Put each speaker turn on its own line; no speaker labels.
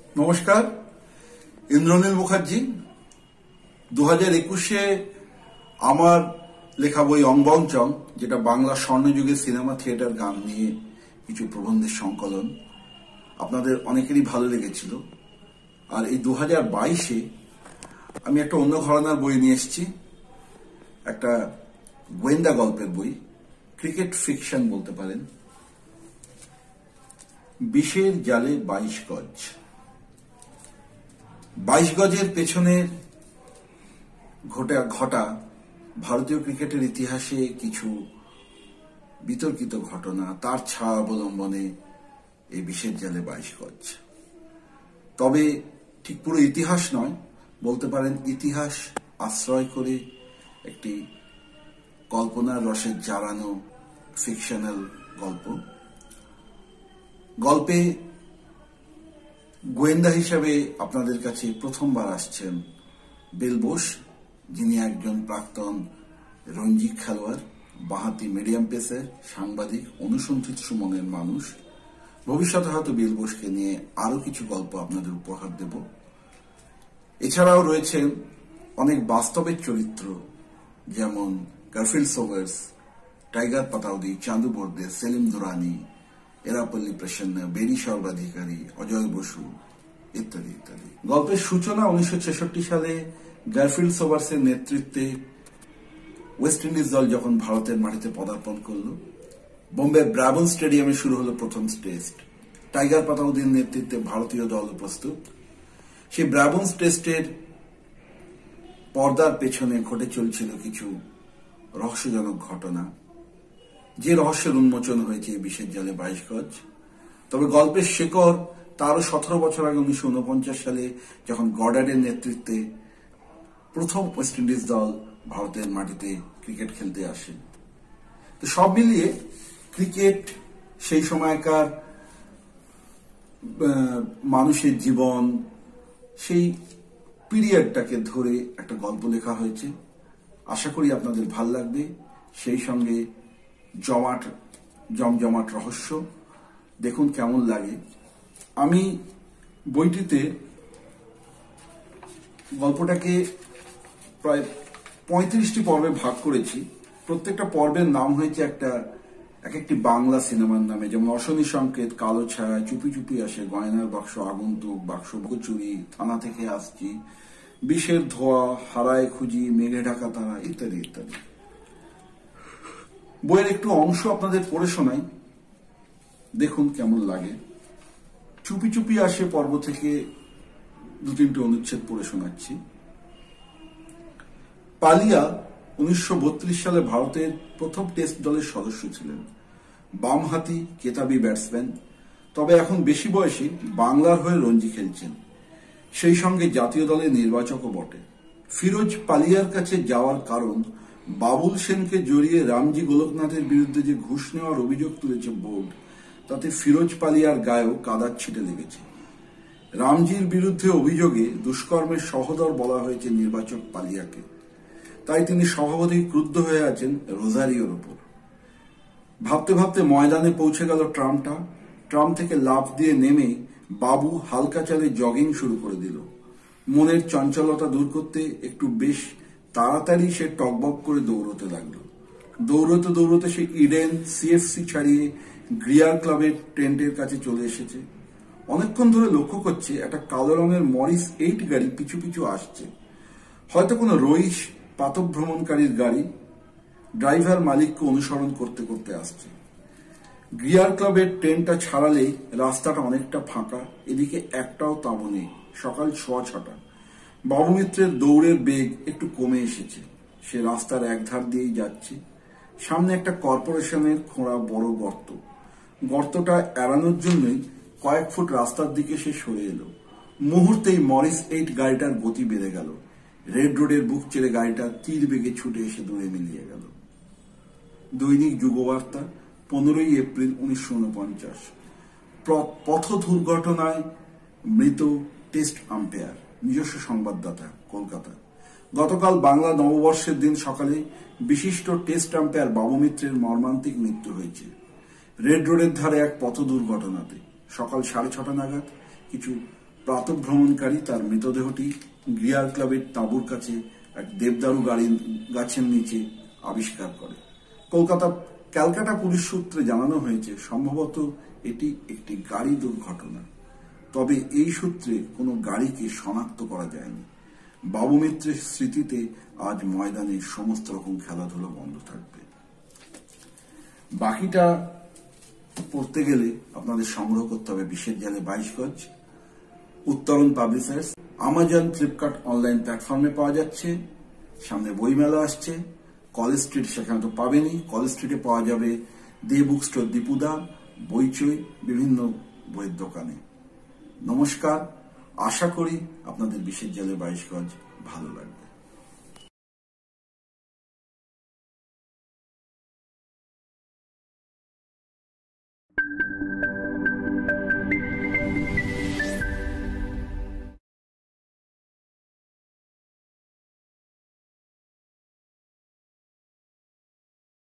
নমস্কার, ইন্দ্রনীল মুখার্জি। 2021-এ আমার লেখা বই অঙ্গবংচং, যেটা বাংলা স্বর্ণযুগের সিনেমা থিয়েটার গান নিয়ে কিছু প্রবন্ধের সংকলন, আপনাদের অনেকেরই ভালো লেগেছিল। আর এই 2022-এ আমি একটা অন্য ঘরানার বই নিয়ে এসেছি, একটা গোয়েন্দা গল্পের বই, ক্রিকেট ফিকশন বলতে পারেন। বিষের জালে 22 গজ। 22 গজের পেছনে ঘটা ভারতীয় ক্রিকেটের ইতিহাসে কিছু বিতর্কিত ঘটনা, তার ছায়া অবলম্বনে এই বিষের জালে 22 গজ। তবে ঠিক পুরো ইতিহাস নয়, বলতে পারেন ইতিহাস আশ্রয় করে একটি কল্পনার রসে জারানো ফিকশনাল গল্প। গল্পে গোয়েন্দা হিসাবে আপনাদের কাছে প্রথমবার আসছেন বিল বোস, যিনি একজন প্রাক্তন রঞ্জি খেলোয়াড়, বাঁহাতি মিডিয়াম পেসার, সাংবাদিক, অনুসন্ধিৎসু মনের মানুষ। ভবিষ্যতে হয়তো বিল বোসকে নিয়ে আরো কিছু গল্প আপনাদের উপহার দেব। এছাড়াও রয়েছেন অনেক বাস্তবের চরিত্র, যেমন Garfield Sobers, Tiger Pataudi, Chandu Borde, Salim Durani, Erapalli Prasanna, Berry Sarbadhikari, Ajay Basu ইত্যাদি ইত্যাদি। গল্পের সূচনা 1966 সালে গারফিল্ড সোবার্সের নেতৃত্বে ওয়েস্ট ইন্ডিজ দল যখন ভারতের মাটিতে পদার্পণ করল। বোম্বে ব্রাভন স্টেডিয়ামে শুরু হলো প্রথম টেস্ট। টাইগার পাতাউদ্দিন নেতৃত্বে ভারতীয় দল প্রস্তুত। সেই ব্রাভন টেস্টের পর্দার পেছনে ঘটে চলছিল কিছু রহস্যজনক ঘটনা, যে রহস্যের উন্মোচন হয়েছে বিষের জালে 22 গজ। তবে গল্পের শেকড় তারও 17 বছর আগে 1949 সালে, যখন গডার্ডের নেতৃত্বে প্রথম ওয়েস্ট ইন্ডিজ দল ভারতের মাটিতে ক্রিকেট খেলতে আসে। তো সব মিলিয়ে ক্রিকেট, সেই সময়কার মানুষের জীবন, সেই পিরিয়ডটাকে ধরে একটা গল্প লেখা হয়েছে। আশা করি আপনাদের ভাল লাগবে। সেই সঙ্গে জমজমাট রহস্য, দেখুন কেমন লাগে। আমি বইটিতে গল্পটাকে প্রায় 35টি পর্বে ভাগ করেছি। প্রত্যেকটা পর্বের নাম হয়েছে এক একটি বাংলা সিনেমার নামে, যেমন অশনি সংকেত, কালো ছায়া, চুপি চুপি আসে, গয়নার বাক্স, আগন্তুক, বাক্স চুরি, থানা থেকে আসছি, বিষের ধোয়া, হারায় খুঁজি, মেঘে ঢাকা তারা ইত্যাদি ইত্যাদি। বইয়ের একটু অংশ আপনাদের পড়ে শোনাই, দেখুন কেমন লাগে। চুপি চুপি আসে পর্ব থেকে 2-3টি অনুচ্ছেদ পড়ে শোনাচ্ছি। পালিয়া 1932 সালে ভারতের প্রথম টেস্ট দলের সদস্য ছিলেন। বামহাতি কেতাবি ব্যাটসম্যান, তবে এখন বেশি বয়সে বাংলার হয়ে রঞ্জি খেলছেন, সেই সঙ্গে জাতীয় দলের নির্বাচকও বটে। ফিরোজ পালিয়ার কাছে যাওয়ার কারণ, বাবুল সেনকে জড়িয়ে রামজি গোলকনাথের বিরুদ্ধে যে ঘুষ নেওয়ার অভিযোগ তুলেছে বোর্ড, তাতে ফিরোজ পালিয়ার গায়েও কাদার ছিটে লেগেছে। রামজির বিরুদ্ধে অভিযোগে দুষ্কর্মের সহোদর বলা হয়েছে নির্বাচক পালিয়াকে, তাই তিনি স্বভাবতই ক্রুদ্ধ হয়ে আছেন রোজারিওর ওপর। ভাবতে ভাবতে ময়দানে পৌঁছে গেল ট্রাম থেকে লাফ দিয়ে নেমে বাবু হালকা চালে জগিং শুরু করে দিল। মনের চঞ্চলতা দূর করতে একটু বেশ তাড়াতাড়ি সে টকবক করে দৌড়তে লাগলো। দৌড়তে দৌড়তে সে ইডেন সিএফসি ছাড়িয়ে গ্রিয়ার ক্লাবের টেন্টের কাছে চলে এসেছে। অনেকক্ষণ ধরে লক্ষ্য করছে একটা কালো রঙের মরিস 8 গাড়ি পিছু পিছু আসছে, হয়তো কোনো রইস পাতভ্রমণকারীর গাড়ি। ড্রাইভার মালিককে অনুসরণ করতে করতে আসছে। গ্রিয়ার ক্লাবের ট্রেনটা ছাড়ালেই রাস্তাটা অনেকটা ফাঁকা, এদিকে একটাও তাঁবু নেই। সকাল 6:30। বাবু মিত্রের দৌড়ের বেগ একটু কমে এসেছে। সে রাস্তার একধার দিয়েই যাচ্ছে। সামনে একটা কর্পোরেশনের খোঁড়া বড় গর্ত। গর্তটা এড়ানোর জন্যই কয়েক ফুট রাস্তার দিকে সে সরে এলো। মুহূর্তেই মরিস 8 গাড়িটার গতি বেড়ে গেল। রেড রোডের বুক চেড়ে গাড়িটা তীর বেগে ছুটে এসে দূরে মিলিয়ে গেল। দৈনিক যুগবার্তা, 15 এপ্রিল 1949। পথ দুর্ঘটনায় মৃত টেস্ট আম্পায়ার। নিজস্ব সংবাদদাতা, কলকাতা। গতকাল বাংলা নববর্ষের দিন সকালে বিশিষ্ট টেস্ট আম্পায়ার বাবু মিত্রের মর্মান্তিক মৃত্যু হয়েছে রেড রোডের ধারে এক পথ দুর্ঘটনাতে। সকাল 6:30 নাগাদ কিছু প্রাতঃভ্রমণকারী তার মৃতদেহটি গিয়ার ক্লাবের তাঁবুর কাছে এক দেবদারু গাছের নিচে আবিষ্কার করে। ক্যালকাটা পুলিশ সূত্রে জানানো হয়েছে সম্ভবত এটি একটি গাড়ি দুর্ঘটনা। তবে এই সূত্রে কোনো গাড়িকে শনাক্ত করা যায়নি। বাবু মিত্রের স্মৃতিতে আজ ময়দানে সমস্ত রকম খেলাধুলা বন্ধ থাকবে। বাকিটা পড়তে গেলে আপনাদের সংগ্রহ করতে হবে বিশেষ জালে 22 গজ, উত্তরণ পাবলিশার্স, আমাজন, ফ্লিপকার্ট অনলাইন প্ল্যাটফর্মে পাওয়া যাচ্ছে। সামনে বইমেলা আসছে, কলেজ স্ট্রিট সেখানে তো পাবেনই, কলেজ স্ট্রিটে পাওয়া যাবে দে বুক স্টোর, দীপুদা, বইচই, বিভিন্ন বইয়ের দোকানে। নমস্কার, আশা করি আপনাদের বিশেষ জালে 22 গজ ভালো লাগবে।